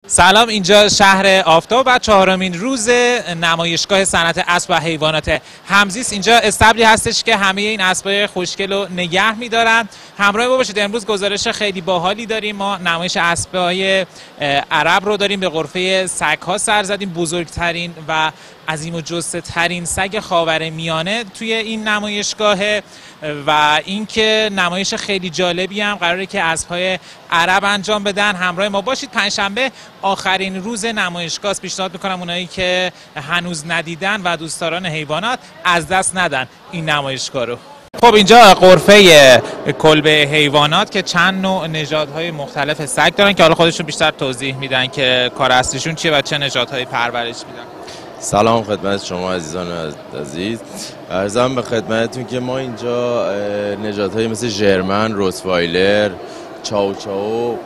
سلام، اینجا شهر آفتاب و چهارمین روز نمایشگاه صنعت اسب و حیوانات همزیست. اینجا استبلی هستش که همه این اسبای خوشگل رو نگه می‌دارن. همراه ما باشید. امروز گزارش خیلی باحالی داریم. ما نمایش اسبای عرب رو داریم. به غرفه سگ‌ها سر زدیم. بزرگترین و عظیم و جثه ترین سگ خاورمیانه توی این نمایشگاهه و اینکه نمایش خیلی جالبی هم قراره که اسب‌های عرب انجام بدن. همراه ما باشید. پنجشنبه آخرین روز نمایشگاه است. پیشنهاد میکنم اونایی که هنوز ندیدن و دوستداران حیوانات از دست ندن این نمایشگاه رو. خب اینجا غرفه کلبه حیوانات که چند نوع نژادهای مختلف سگ دارن که حالا خودشون بیشتر توضیح میدن که کار اصلیشون چیه و چه نژادهای پرورش میدن. سلام خدمت شما عزیزان عزیز. عرضم به خدمتتون که ما اینجا نژادهای مثل ژرمن، روتوایلر، چاو چاو،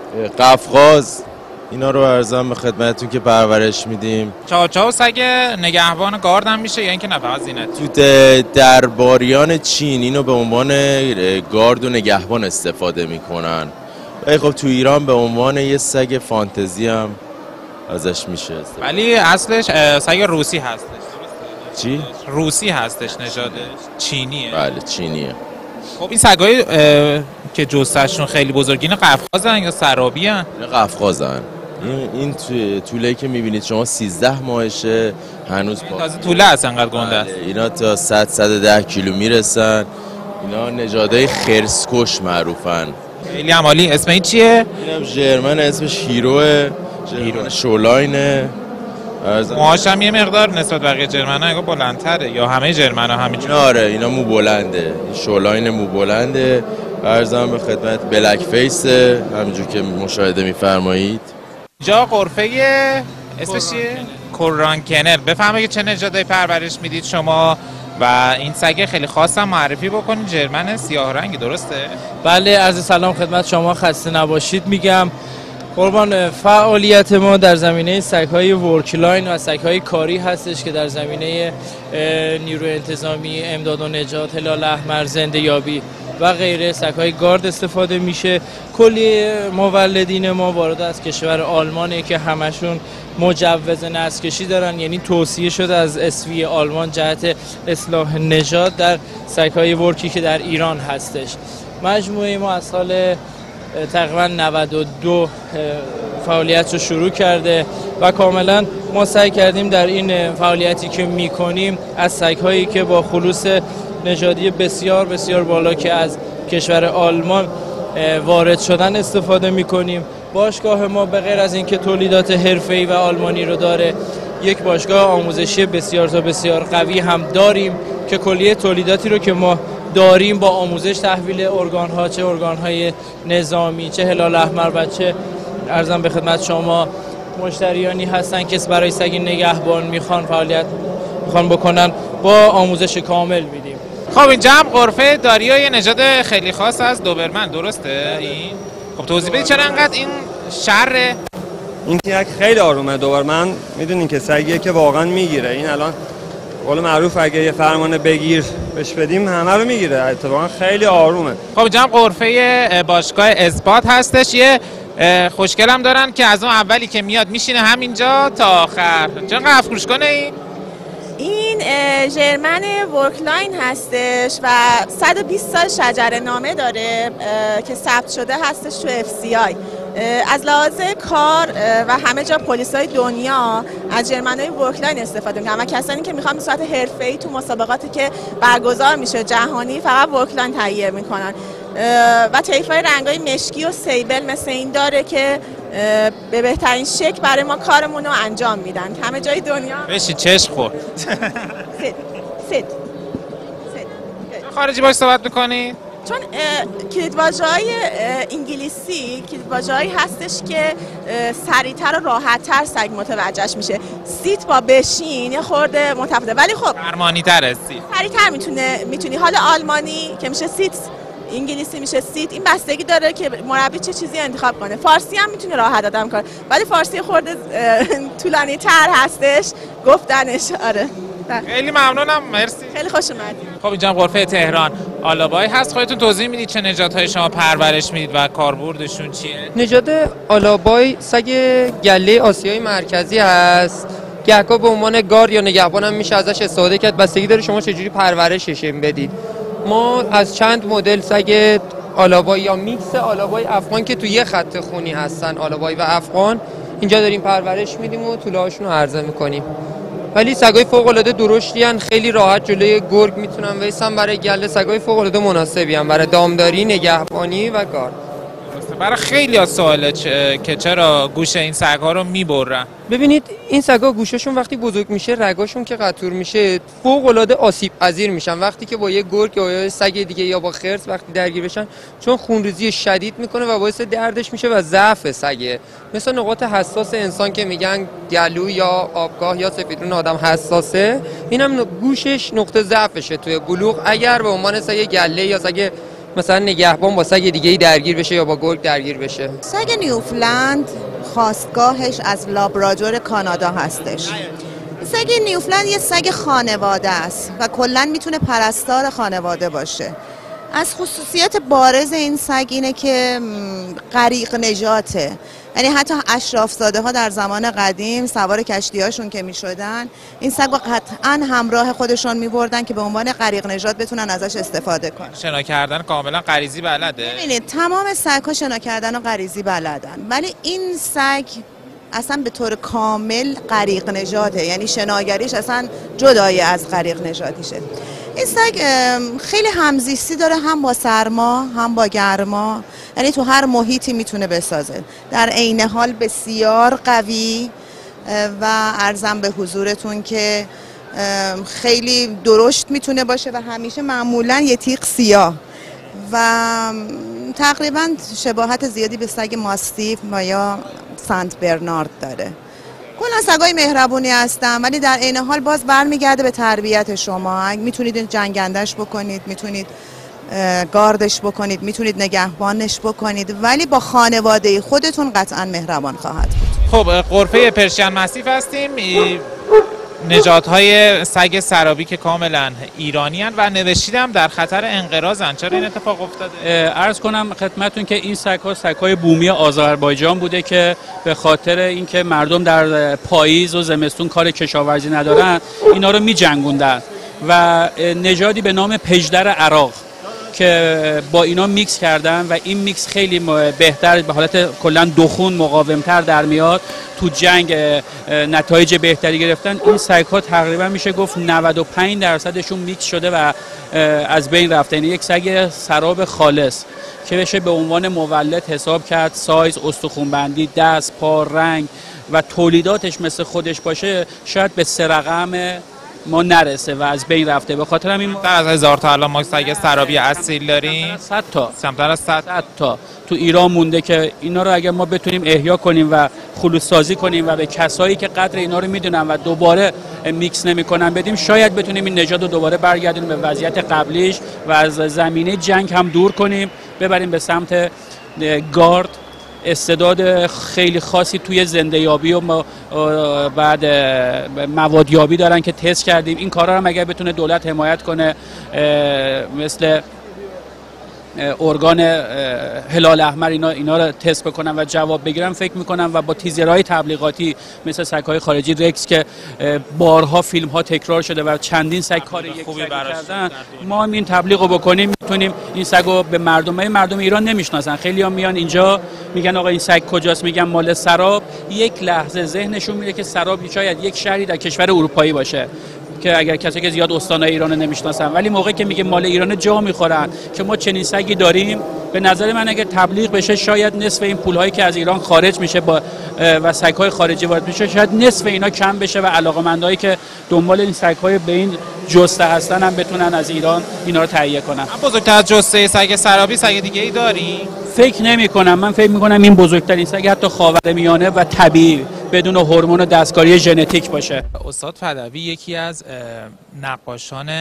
قفقاز اینا رو عرضم به خدمتتون که پرورش میدیم. چاو چاو سگ نگهبان گارد هم میشه یا اینکه نه فقط زینت؟ تو درباریان چین اینو به عنوان گارد و نگهبان استفاده میکنن. خب تو ایران به عنوان یه سگ فانتزی هم ازش میشه استفاده. ولی اصلش سگ روسی هستش. چی؟ روسی هستش، نژاد چینیه. بله چینیه. خب این سگایی که جثه‌شون خیلی بزرگه اینا قفقازن یا سرابی ان؟ قفقازن. این طوله که میبینید شما 13 ماهشه، هنوز تازه طوله هست، انقدر گنده است. اینا تا 100-110 کیلو میرسن. اینا نژادهای خرسکش معروفن. خیلی عالی. اسم این چیه؟ اینم ژرمن، اسمش هیروه. ژرمن شولاینه. موهاش هم یه مقدار نسبت بقیه ژرمن‌ها انگار بلندتره یا همه ژرمن‌ها همینجوری؟ آره اینا مو بلنده. شولاین مو بلنده. عرضم به خدمت بلک فیسه همینجور که مشاهده میفرمایید. جا غرفه اسمش چیه؟ کوران کنر. بفهمه که چه نژادی پرورش میدید شما و این سگ خیلی خاصم معرفی بکنید. ژرمن سیاه رنگی، درسته؟ بله، عرض سلام خدمت شما، خسته نباشید میگم. قربان، فعالیت ما در زمینه سگ‌های ورکلاین و سگ‌های کاری هستش که در زمینه نیروی انتظامی، امداد و نجات، هلال احمر، زنده یابی و غیره سگ‌های گارد استفاده میشه. کلی مولدین ما وارد از کشور آلمانه که همشون مجوز نسل‌کشی دارن، یعنی توصیه شده از اسوی آلمان جهت اصلاح نژاد در سگ‌های ورکی که در ایران هستش. مجموعه ما از سال تقریبا 92 فعالیت رو شروع کرده و کاملا ما سعی کردیم در این فعالیتی که میکنیم از سگ‌هایی که با خلوص نژادی بسیار بسیار بالا که از کشور آلمان وارد شدن استفاده میکنیم. باشگاه ما به غیر از اینکه تولیدات حرفه‌ای و آلمانی رو داره، یک باشگاه آموزشی بسیار تا بسیار قوی هم داریم که کلیه تولیداتی رو که ما داریم با آموزش تحویل ارگان‌ها، چه ارگان‌های نظامی، چه هلال احمر و چه عرضم به خدمت شما مشتریانی هستن که برای سگ نگهبان میخوان فعالیت میخوان بکنن، با آموزش کامل میدیم. خب اینجا هم غرفه داریا یه نژاد خیلی خاص از دوبرمن، درسته؟ این خب توضیح بدید چرا انقدر این شره؟ این یک خیلی آرومه. دوبرمن میدونین که سگیه که واقعا میگیره. این الان قول معروف اگه یه فرمان بگیر بهش بدیم همه رو میگیره. اتفاقا خیلی آرومه. خب اینجا هم غرفه باشگاه اثبات هستش. یه خوشگلم دارن که از اون اولی که میاد میشینه همینجا تا آخر. چرا افروش کنه این ژرمن ورکلاین هستش و 120 سال شجره نامه داره که ثبت شده هستش تو FCI. از لحاظ کار و همه جا پلیسای دنیا از ژرمن‌های ورکلاین استفاده می‌کنن و کسانی که میخوان به صورت حرفه‌ای تو مسابقاتی که برگزار میشه جهانی فقط ورکلاین تهیه میکنن و طیف‌های رنگ‌های مشکی و سیبل مثل این داره که به بهترین شکل برای ما کارمون رو انجام میدن. همه جای دنیا بشی چشم خورد. سید خارجی باش صحبت میکنی؟ چون کلیدواژه‌های انگلیسی کلیدواژه‌هایی هستش که سریع‌تر و راحت‌تر سگ متوجهش میشه. سیت با بشین یه خورده متفاوته، ولی خب فرمانی‌تره. سیت سریع‌تر میتونی. حالا آلمانی که میشه سیت، انگلیسی میشه سیت. این بستگی داره که مربی چه چیزی انتخاب کنه. فارسی هم میتونه راحت آدم کنه، ولی فارسی خورده طولانی تر هستش گفتنش. آره خیلی ممنونم، مرسی. خیلی خوش اومدید. خب اینجا غرفه تهران آلابای هست. خودتون توضیح میدید چه نژادهای شما پرورش میدید و کاربردشون چیه؟ نژاد آلابای سگ گله آسیای مرکزی هست. گهگاه به عنوان گارد یا نگهبان هم میشه ازش استفاده کرد، بستگی داره شما چجوری پرورشش بدید. ما از چند مدل سگ آلابای یا میکس آلابای افغان که تو یه خط خونی هستن، آلابای و افغان، اینجا داریم پرورش میدیم و طولهاشون رو عرضه میکنیم. ولی سگای فوق العاده درشتی ان، خیلی راحت جلوی گرگ میتونن وایسن. برای گله سگای فوق العاده مناسبی ان برای دامداری، نگهبانی و گارد. برای خیلی از سواله که چرا گوش این سگ‌ها رو میبرن. ببینید این سگا گوششون وقتی بزرگ میشه، رگاشون که قطور میشه، فوق العاده آسیب پذیر میشن. وقتی که با یه گرگ یا یه سگ دیگه یا با خرس وقتی درگیر بشن، چون خونریزی شدید میکنه و باعث دردش میشه و ضعف سگه. مثل نقاط حساس انسان که میگن گلو یا آبگاه یا سفیدرون آدم حساسه، اینم گوشش نقطه ضعفشه توی بلوغ. اگر به عنوان سگ گله یا سگ مثلا نگهبان با سگ دیگه‌ای درگیر بشه یا با گرگ درگیر بشه. سگ نیوفلند خاستگاهش از لابرادور کانادا هستش. سگ نیوفلند یه سگ خانواده است و کلاً میتونه پرستار خانواده باشه. از خصوصیات بارز این سگ اینه که غریق نژاته، یعنی حتی اشرافزاده ها در زمان قدیم سوار کشتی هاشون که می شدن این سگ رو قطعا همراه خودشون می بردن که به عنوان غریق نژاد بتونن ازش استفاده کنن. شنا کردن کاملا غریزی بلده؟ ببینید تمام سگ ها شنا کردن و غریزی بلدن، ولی این سگ اصلا به طور کامل غریق نژاده، یعنی شناگریش اصلا جدای از غریق نژادیشه. این سگ خیلی همزیستی داره، هم با سرما هم با گرما، یعنی تو هر محیطی میتونه بسازه. در عین حال بسیار قوی و عرضم به حضورتون که خیلی درشت میتونه باشه و همیشه معمولا یه تیغ سیاه و تقریبا شباهت زیادی به سگ ماستیف و یا سنت برنارد داره. کلا سگای مهربونی هستن، ولی در عین حال باز برمیگرده به تربیت شما. میتونید جنگندش بکنید، میتونید گاردش بکنید، میتونید نگهبانش بکنید، ولی با خانواده خودتون قطعا مهربان خواهد بود. خب غرفه پرشین مستیف هستیم. نژادهای سگ سرابی که کاملا ایرانی هستند و نوشیدم در خطر انقراضن. چرا این اتفاق افتاده؟ عرض کنم خدمتتون که این سگ‌ها سگ‌های بومی آذربایجان بوده که به خاطر اینکه مردم در پاییز و زمستون کار کشاورزی ندارن اینا رو می‌جنگوندن و نژادی به نام پژدر عراق که با اینا میکس کردن و این میکس خیلی بهتر، به حالت کلا دخون مقاومتر در میاد، تو جنگ نتایج بهتری گرفتن. این سگ‌ها تقریبا میشه گفت 95% میکس شده و از بین رفته. یعنی یک سگ سراب خالص که بشه به عنوان مولد حساب کرد، سایز، استخوان‌بندی، دست، پا، رنگ و تولیداتش مثل خودش باشه، شاید به 3 رقم ما نرسه و از بین رفته. به خاطر همین در از 1000 تا الان ما سگ سرابی اصیل داریم. 100 تا، کمتر از 100 تا تو ایران مونده که اینا رو اگر ما بتونیم احیا کنیم و خلوص سازی کنیم و به کسایی که قدر اینا رو میدونن و دوباره میکس نمیکنن بدیم، شاید بتونیم این نژاد رو دوباره برگردونیم به وضعیت قبلیش و از زمینه جنگ هم دور کنیم، ببریم به سمت گارد. استعداد خیلی خاصی توی زنده یابی و بعد موادیابی دارن که تست کردیم. این کارا هم اگر بتونه دولت حمایت کنه، مثل ارگان هلال احمر اینا رو تست بکنن و جواب بگیرن، فکر میکنم و با تیزرهای تبلیغاتی مثل سگ‌های خارجی رکس که بارها فیلم ها تکرار شده و چندین سگ کار یک سگ کردن، ما هم این تبلیغ رو بکنیم، میتونیم این سگو به مردم ایران نمیشناسن. خیلی هم میان اینجا میگن آقا این سگ کجاست، میگن مال سراب. یک لحظه ذهنشون میره که سراب شاید یک شهری در کشور اروپایی باشه که اگر کسی که زیاد استانهای ایران نمیشناسن، ولی موقعی که میگه مال ایران جا میخورن که ما چنین سگی داریم. به نظر من اگر تبلیغ بشه، شاید نصف این پولهایی که از ایران خارج میشه و سگ‌های خارجی وارد میشه، شاید نصف اینا کم بشه و علاقه‌مندایی که دنبال این سگ‌های به این جسته هستن هم بتونن از ایران اینا رو تهیه کنن. بزرگتر از جسته سگ سرابی سگ دیگه‌ای داری؟ فکر نمی‌کنم. من فکر می‌کنم این بزرگترین سگ حتی خاورمیانه و طبیعی بدون هورمون و دستکاری ژنتیک باشه. استاد فدوی یکی از نقاشان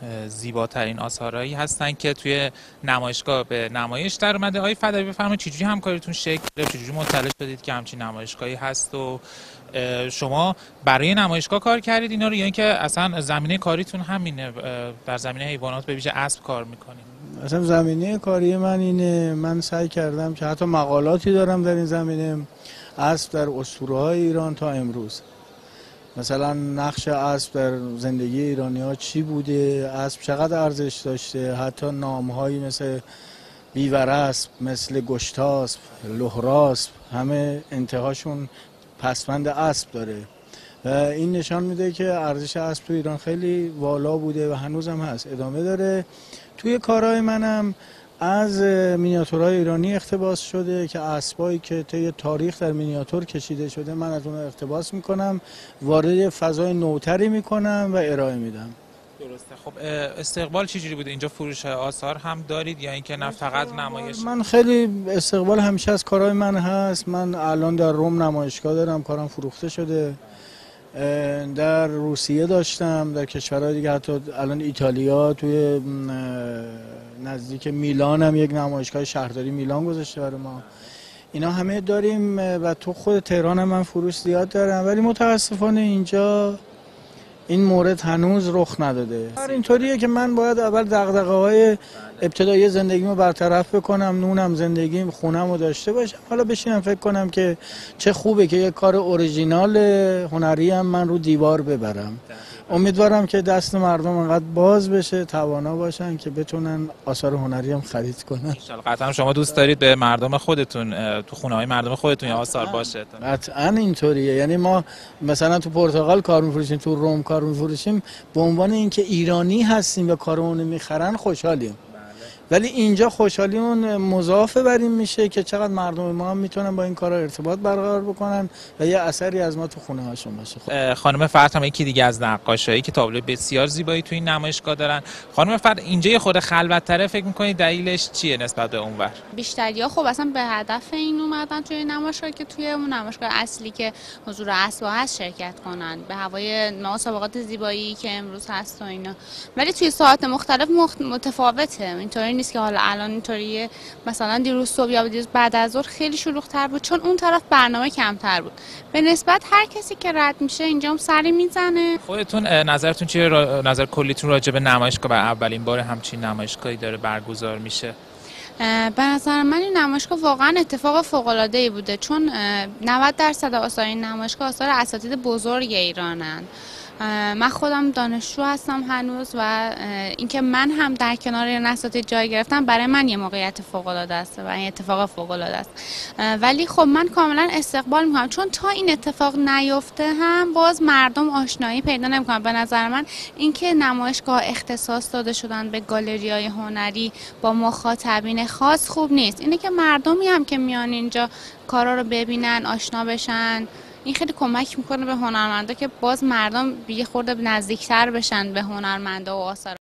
زیباترین آثارهایی هستن که توی نمایشگاه به نمایش در اومده. آقای فدایی بفرمایید چجوری همکاریتون شکل گرفت؟ چجوری مطلع شدید که همچین نمایشگاهی هست و شما برای نمایشگاه کار کردید اینا رو یا اینکه اصلا زمینه کاریتون همینه، در زمینه حیوانات به ویژه اسب کار میکنید؟ اصلا زمینه کاری من اینه، من سعی کردم که حتی مقالاتی دارم در این زمینه، اسب در اسطوره‌های ایران تا امروز. مثلا نقش اسب در زندگی ایرانی‌ها چی بوده، اسب چقدر ارزش داشته، حتی نام‌هایی مثل بیوراسب، مثل گشتاسب، لهراسب، همه انتهاشون پسوند اسب داره و این نشان میده که ارزش اسب تو ایران خیلی والا بوده و هنوزم هست، ادامه داره. توی کارهای منم از مینیاتورهای ایرانی اقتباس شده که اسبایی که طی تاریخ در مینیاتور کشیده شده من از اون اقتباس میکنم، وارد فضای نوتری میکنم و ارائه میدم. درسته. خب استقبال چجوری بوده؟ اینجا فروش آثار هم دارید یا اینکه نه فقط نمایش؟ من خیلی استقبال همیشه از کارهای من هست. من الان در روم نمایشگاه دارم، کارم فروخته شده. در روسیه داشتم، در کشورهای دیگه، حتی الان ایتالیا توی نزدیک میلان هم یک نمایشگاه شهرداری میلان گذاشته برای ما. اینا همه داریم و تو خود تهران هم من فروش زیاد دارم، ولی متاسفانه اینجا این مورد هنوز رخ نداده. اینطوریه که من باید اول دغدغه‌های ابتدایی زندگیمو برطرف بکنم، نونم، زندگیم، خونمو داشته باشم، حالا بشینم فکر کنم که چه خوبه که یک کار اوریجینال هنری هم من رو دیوار ببرم. امیدوارم که دست مردم انقدر باز بشه، توانا باشن که بتونن آثار هنری هم خرید کنن. ان شاء الله. قطعا شما دوست دارید به مردم خودتون تو خونه‌های مردم خودتون آثار باشه. قطعا اینطوریه. یعنی ما مثلا تو پرتغال کار می‌فروشیم، تو روم کار می‌فروشیم، به عنوان اینکه ایرانی هستیم و کارمون می‌خرن خوشحالیم. ولی اینجا خوشحالیمون مضاعف بر این میشه که چقدر مردم ما هم میتونن با این کارا ارتباط برقرار بکنن و یه اثری از ما تو خونه هاشون باشه. خانم فرد هم یکی دیگه از نقاشایی که تابلو بسیار زیبایی تو این نمایشگاه دارن. خانم فرد اینجا یه خود خلوت‌تره، فکر می‌کنید دلیلش چیه نسبت به اونور؟ بیشتریا خب اصلا به هدف این اومدن توی نمایشگاه که توی اون نمایشگاه اصلی که حضور اسب هست شرکت کنن، به هوای مسابقات زیبایی که امروز هست و اینا. ولی توی ساعات مختلف متفاوته. اینطوری نیست که حالا الان اینطوریه مثلا دیروز صبح یا دیروز بعد از ظهر خیلی شلوغ‌تر بود چون اون طرف برنامه کمتر بود. به نسبت هر کسی که رد میشه اینجا هم سری میزنه. خودتون نظرتون چیه؟ نظر کلیتون راجع به نمایشگاه و اولین بار همچین نمایشگاهی داره برگزار میشه؟ به نظر من این نمایشگاه واقعا اتفاق فوق‌العاده‌ای بوده چون 90% آثار این نمایشگاه آثار اساتید بزرگ ایرانن. من خودم دانشجو هستم هنوز و اینکه من هم در کنار این اساتید جای گرفتم برای من یه موقعیت فوق‌العاده است و این اتفاق فوق‌العاده است. ولی خب من کاملا استقبال می‌کنم چون تا این اتفاق نیفته هم باز مردم آشنایی پیدا نمی‌کنن. به نظر من اینکه نمایشگاه اختصاص داده شدن به گالری‌های هنری با مخاطبین خاص خوب نیست. اینه که مردمی هم که میان اینجا کارا رو ببینن، آشنا بشن، این خیلی کمک میکنه به هنرمندا که باز مردم یه خورده نزدیکتر بشن به هنرمندا و آثار